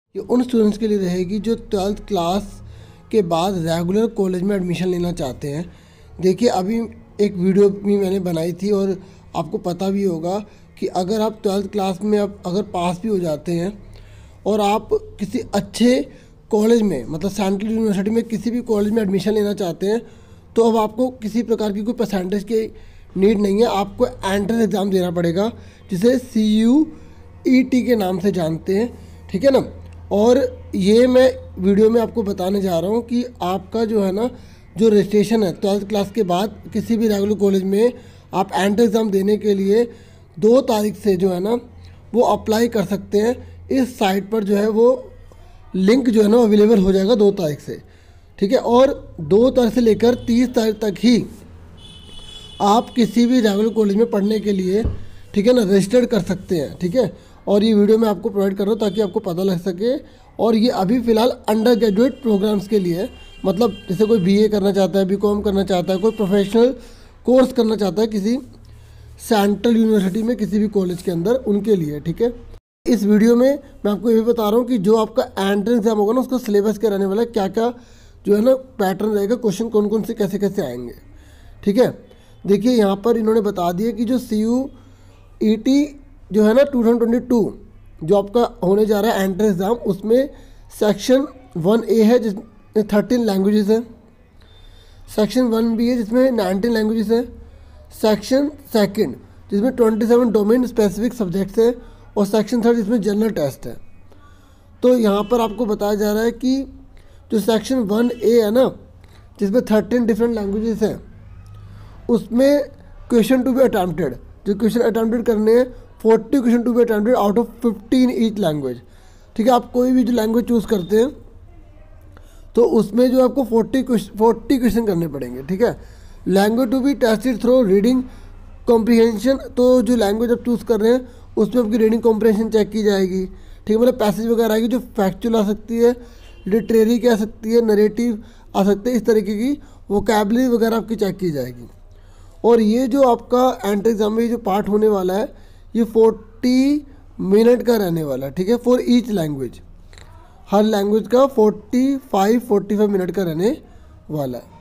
ये उन स्टूडेंट्स के लिए रहेगी जो 12th क्लास के बाद रेगुलर कॉलेज में एडमिशन लेना चाहते हैं। देखिए अभी एक वीडियो भी मैंने बनाई थी और आपको पता भी होगा कि अगर आप 12th क्लास में अब अगर पास भी हो जाते हैं और आप किसी अच्छे कॉलेज में मतलब सेंट्रल यूनिवर्सिटी में किसी भी कॉलेज में एडमिशन लेना चाहते हैं तो अब आपको किसी प्रकार की कोई परसेंटेज की नीड नहीं है, आपको एंट्रेंस एग्ज़ाम देना पड़ेगा जिसे CUET के नाम से जानते हैं, ठीक है ना। और ये मैं वीडियो में आपको बताने जा रहा हूँ कि आपका जो है ना जो रजिस्ट्रेशन है 12th क्लास के बाद किसी भी रेगुलर कॉलेज में आप एंट्रेंस एग्ज़ाम देने के लिए 2 तारीख से जो है ना वो अप्लाई कर सकते हैं। इस साइट पर जो है वो लिंक जो है ना अवेलेबल हो जाएगा 2 तारीख से, ठीक है। और 2 तारीख से लेकर 30 तारीख तक ही आप किसी भी रेगुलर कॉलेज में पढ़ने के लिए, ठीक है ना, रजिस्टर्ड कर सकते हैं, ठीक है। और ये वीडियो मैं आपको प्रोवाइड कर रहा हूँ ताकि आपको पता लग सके। और ये अभी फ़िलहाल अंडर ग्रेजुएट प्रोग्राम्स के लिए है, मतलब जैसे कोई BA करना चाहता है, BCom करना चाहता है, कोई प्रोफेशनल कोर्स करना चाहता है किसी सेंट्रल यूनिवर्सिटी में किसी भी कॉलेज के अंदर, उनके लिए, ठीक है। इस वीडियो में मैं आपको ये भी बता रहा हूँ कि जो आपका एंट्रेंस एग्जाम होगा ना उसका सिलेबस क्या रहने वाला है, क्या क्या जो है ना पैटर्न रहेगा, क्वेश्चन कौन कौन से कैसे कैसे आएंगे, ठीक है। देखिए यहाँ पर इन्होंने बता दिया कि जो CUET जो है ना 2022 जो आपका होने जा रहा है एंट्रेंस एग्ज़ाम, उसमें सेक्शन 1A है जिसमें 13 लैंग्वेजेस है, सेक्शन 1B है जिसमें 19 लैंग्वेजेस है, सेक्शन 2 जिसमें 27 डोमेन स्पेसिफिक सब्जेक्ट्स हैं और सेक्शन 3 जिसमें जनरल टेस्ट है। तो यहाँ पर आपको बताया जा रहा है कि जो सेक्शन 1A है ना जिसमें 13 डिफरेंट लैंग्वेजेस हैं उसमें क्वेश्चन टू बी अटैम्प्टेड, जो क्वेश्चन अटैम्प्टेड करने हैं 40 question to be attempted out of 15 each language, ठीक है। आप कोई भी जो लैंग्वेज चूज़ करते हैं तो उसमें जो आपको 40 क्वेश्चन करने पड़ेंगे, ठीक है। Language to be tested through reading comprehension, तो जो लैंग्वेज आप चूज़ कर रहे हैं उसमें आपकी रीडिंग कॉम्प्रीहेंशन चेक की जाएगी, ठीक है। मतलब पैसेज वगैरह आएगी जो फैक्चुअल आ सकती है, लिटरेरी की आ सकती है, नरेटिव आ सकते हैं, इस तरीके की वोकैबुलरी वगैरह आपकी चेक की जाएगी। और ये जो आपका एंट्रेंस एग्जाम में जो पार्ट होने वाला है ये 40 मिनट का रहने वाला है, ठीक है, फॉर ईच लैंग्वेज। हर लैंग्वेज का 45 मिनट का रहने वाला है,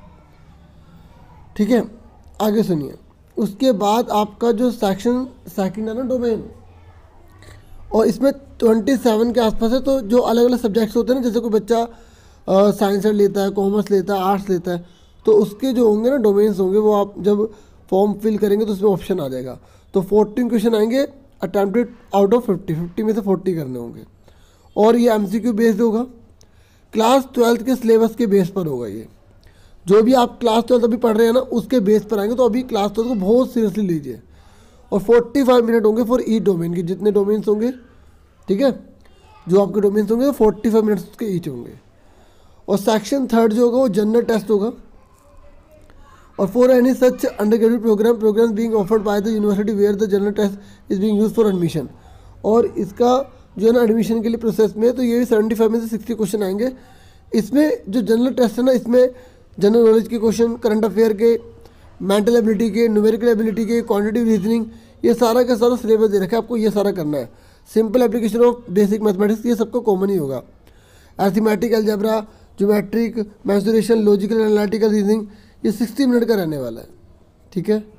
ठीक है। आगे सुनिए, उसके बाद आपका जो सेक्शन 2 है ना डोमेन, और इसमें 27 के आसपास है। तो जो अलग अलग सब्जेक्ट्स होते हैं ना, जैसे कोई बच्चा साइंस लेता है, कॉमर्स लेता है, आर्ट्स लेता है, तो उसके जो होंगे ना डोमेन्स होंगे वो आप जब फॉर्म फिल करेंगे तो उसमें ऑप्शन आ जाएगा। तो 14 क्वेश्चन आएंगे अटैम्प्टेड आउट ऑफ 50 में से 40 करने होंगे। और ये MCQ बेस्ड होगा, क्लास 12th के सिलेबस के बेस पर होगा। ये जो भी आप क्लास 12 अभी पढ़ रहे हैं ना उसके बेस पर आएंगे, तो अभी क्लास 12 को बहुत सीरियसली लीजिए। और 45 मिनट होंगे फॉर ईच डोमेन की, जितने डोमेन्स होंगे, ठीक है, जो आपके डोमेन्स होंगे 45 मिनट्स के ईच होंगे। और सेक्शन 3 जो होगा वो जनरल टेस्ट होगा। और for any such undergraduate programme being offered by the university where the general test is being use for admission. और इसका जो है ना एडमिशन के लिए प्रोसेस में, तो ये भी 75 में से 60 क्वेश्चन आएंगे। इसमें जो जनरल टेस्ट है ना, इसमें जनरल नॉलेज के क्वेश्चन, करंट अफेयर के, मेंटल एबिलिटी के, न्यूमेरिकल एबिलिटी के, क्वांटिटेटिव रीजनिंग, ये सारा का सारा सिलेबस दे रखा है, आपको ये सारा करना है। Simple application of basic mathematics, ये सबको कॉमन ही होगा। Arithmetic, algebra, geometric, mensuration, logical analytical reasoning, ये 60 मिनट का रहने वाला है, ठीक है।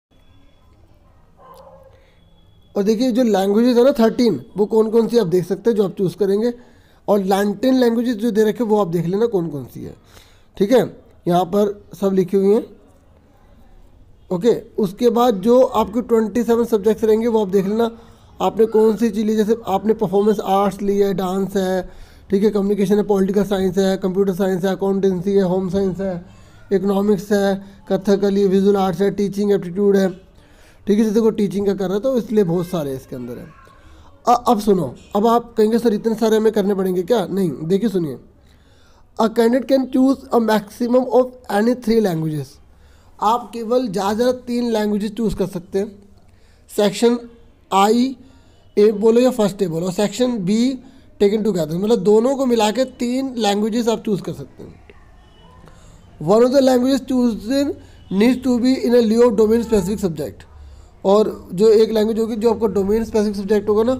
और देखिए जो लैंग्वेजेस है ना 13, वो कौन कौन सी आप देख सकते हैं जो आप चूज़ करेंगे। और 19 लैंग्वेजेस जो दे रखे वो आप देख लेना कौन कौन सी है, ठीक है, यहाँ पर सब लिखी हुई हैं, ओके। उसके बाद जो आपके 27 सब्जेक्ट्स रहेंगे वो आप देख लेना आपने कौन सी चीज़ ली। जैसे आपने परफॉर्मेंस आर्ट्स ली है, डांस है, ठीक है, कम्युनिकेशन है, पॉलिटिकल साइंस है, कंप्यूटर साइंस है, अकाउंटेंसी है, होम साइंस है, इकोनॉमिक्स है, कथकली, विजुअल आर्ट्स है, टीचिंग एप्टीट्यूड है, ठीक है। जैसे कोई टीचिंग का कर रहा है तो इसलिए बहुत सारे इसके अंदर है। अब सुनो, अब आप कहेंगे सर इतने सारे हमें करने पड़ेंगे क्या? नहीं, देखिए सुनिए, a candidate can choose a maximum of any 3 languages. आप केवल ज़्यादा 3 लैंग्वेजेस चूज़ कर सकते हैं। सेक्शन IA बोलो या फर्स्ट A बोलो, सेक्शन B टेकन टुगेदर, मतलब दोनों को मिला के 3 लैंग्वेजेस आप चूज़ कर सकते हैं। One of the languages chosen needs to be in a lieu of domain specific subject. और जो एक लैंग्वेज होगी जो आपका डोमेन स्पेसिफिक सब्जेक्ट होगा ना,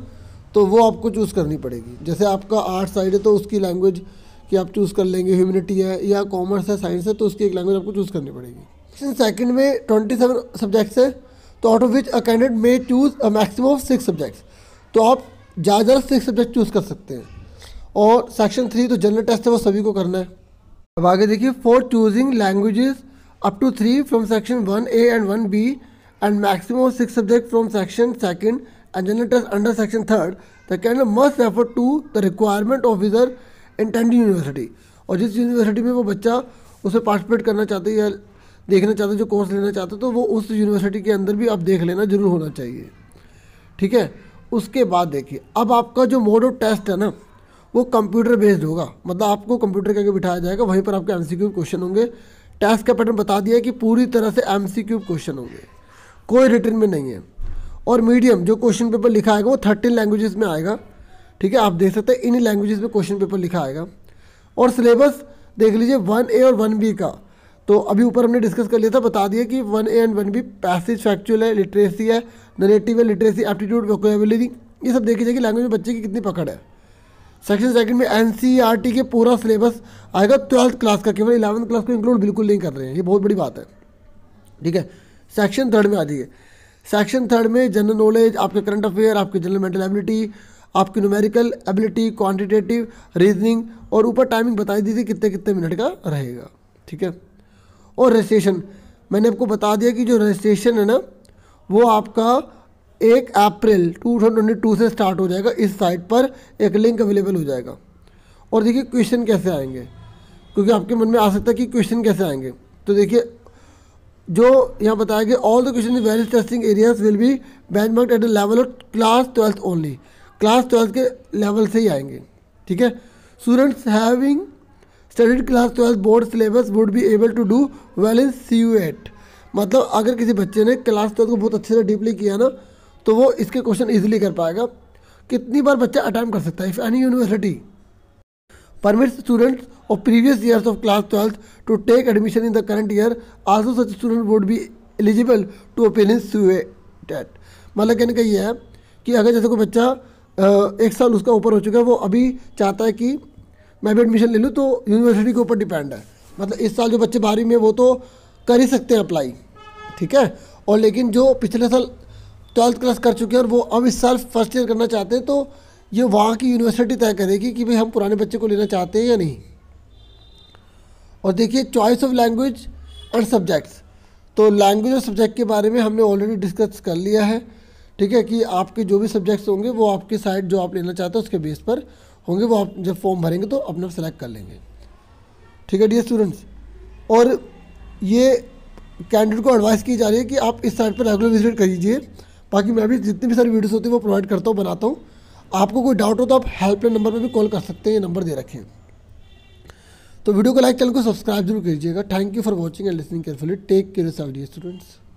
तो वो आपको चूज़ करनी पड़ेगी। जैसे आपका आर्ट साइड है तो उसकी लैंग्वेज कि आप चूज़ कर लेंगे, ह्यूमैनिटी है या कॉमर्स है, साइंस है, तो उसकी एक लैंग्वेज आपको चूज़ करनी पड़ेगी। सेकंड में 27 सब्जेक्ट्स है, तो out of which a candidate may choose a maximum of 6 subjects, तो आप ज़्यादा 6 सब्जेक्ट चूज़ कर सकते हैं। और सेक्शन 3 तो जनरल टेस्ट है, वो सभी को करना है। अब आगे देखिए, for choosing languages up to 3 from section 1A and 1B and maximum of 6 subject from section 2nd and general test under section 3rd, the candidate must refer to the requirement officer intending university. और जिस university में वो बच्चा उसमें participate करना चाहते हैं या देखना चाहते हैं, जो कोर्स लेना चाहते हैं, तो वो उस यूनिवर्सिटी के अंदर भी आप देख लेना जरूर होना चाहिए। ठीक है। उसके बाद देखिए, अब आपका जो मोड ऑफ टेस्ट है ना, वो कंप्यूटर बेस्ड होगा, मतलब आपको कंप्यूटर के आगे बिठाया जाएगा, वहीं पर आपके एमसीक्यू क्वेश्चन होंगे। टेस्ट का पैटर्न बता दिया है कि पूरी तरह से एमसीक्यू क्वेश्चन होंगे, कोई रिटन में नहीं है। और मीडियम जो क्वेश्चन पेपर लिखा आएगा वो 13 लैंग्वेजेस में आएगा। ठीक है, आप देख सकते हैं इन्हीं लैंग्वेजेस में क्वेश्चन पेपर लिखा आएगा। और सिलेबस देख लीजिए 1A और 1B का, तो अभी ऊपर हमने डिस्कस कर लिया था, बता दिया कि 1A and 1B passage factual है, लिटरेसी है, नरेटिव है, लिटरेसी, एप्टीट्यूड, वोकैबुलरी, ये सब देखी जाएगी लैंग्वेज में बच्चे की कितनी पकड़ है। सेक्शन 2 में NCERT के पूरा सिलेबस आएगा 12th क्लास का, केवल 11th क्लास को इंक्लूड बिल्कुल नहीं कर रहे हैं, ये बहुत बड़ी बात है। ठीक है। सेक्शन 3 में आ जाइए। सेक्शन 3 में जनरल नॉलेज, आपके करंट अफेयर, आपकी जनरल मेंटल एबिलिटी, आपकी न्यूमेरिकल एबिलिटी, क्वांटिटेटिव रीजनिंग, और ऊपर टाइमिंग बताई दी थी कितने कितने मिनट का रहेगा। ठीक है। और रजिस्ट्रेशन मैंने आपको बता दिया कि जो रजिस्ट्रेशन है ना, वो आपका 1 अप्रैल 2022 से स्टार्ट हो जाएगा। इस साइट पर एक लिंक अवेलेबल हो जाएगा। और देखिए क्वेश्चन कैसे आएंगे, क्योंकि आपके मन में आ सकता है कि क्वेश्चन कैसे आएंगे। तो देखिए जो यहाँ बताया गया, all the question in various testing areas will be benchmarked at the level of class 12th only, class 12th के लेवल से ही आएंगे। ठीक है। Students having studied class 12th board syllabus would be able to do well in CU8, मतलब अगर किसी बच्चे ने क्लास 12th को बहुत अच्छे से डीपली किया ना, तो वो इसके क्वेश्चन इजीली कर पाएगा। कितनी बार बच्चा अटेम्प्ट कर सकता है? If any university permits students of previous years of class 12th to take admission in the current year, also such student would be eligible to appeal in CU8। मतलब कहने का ये है कि अगर जैसे कोई बच्चा 1 साल उसका ऊपर हो चुका है, वो अभी चाहता है कि मैं भी एडमिशन ले लूँ, तो यूनिवर्सिटी के ऊपर डिपेंड है। मतलब इस साल जो बच्चे 12वीं में, वो तो कर ही सकते हैं अप्लाई। ठीक है। और लेकिन जो पिछले साल 12th क्लास कर चुके हैं और वो अब इस साल फर्स्ट ईयर करना चाहते हैं, तो ये वहाँ की यूनिवर्सिटी तय करेगी कि भाई हम पुराने बच्चे को लेना चाहते हैं या नहीं। और देखिए choice of language and subjects, तो लैंग्वेज और सब्जेक्ट के बारे में हमने ऑलरेडी डिस्कस कर लिया है। ठीक है, कि आपके जो भी सब्जेक्ट्स होंगे वो आपकी साइट जो आप लेना चाहते हैं उसके बेस पर होंगे, वो आप जब फॉर्म भरेंगे तो अपना सेलेक्ट कर लेंगे। ठीक है डियर स्टूडेंट्स, और ये कैंडिडेट को एडवाइस की जा रही है कि आप इस साइट पर रेगुलर विजिट कीजिए। बाकी मैं भी जितनी भी सारी वीडियोस होती है वो प्रोवाइड करता हूँ, बनाता हूँ। आपको कोई डाउट हो तो आप हेल्पलाइन नंबर पर भी कॉल कर सकते हैं, ये नंबर दे रखे हैं। तो वीडियो को लाइक, चैनल को सब्सक्राइब जरूर कीजिएगा। Thank you for watching and listening carefully. Take care of yourself dear students.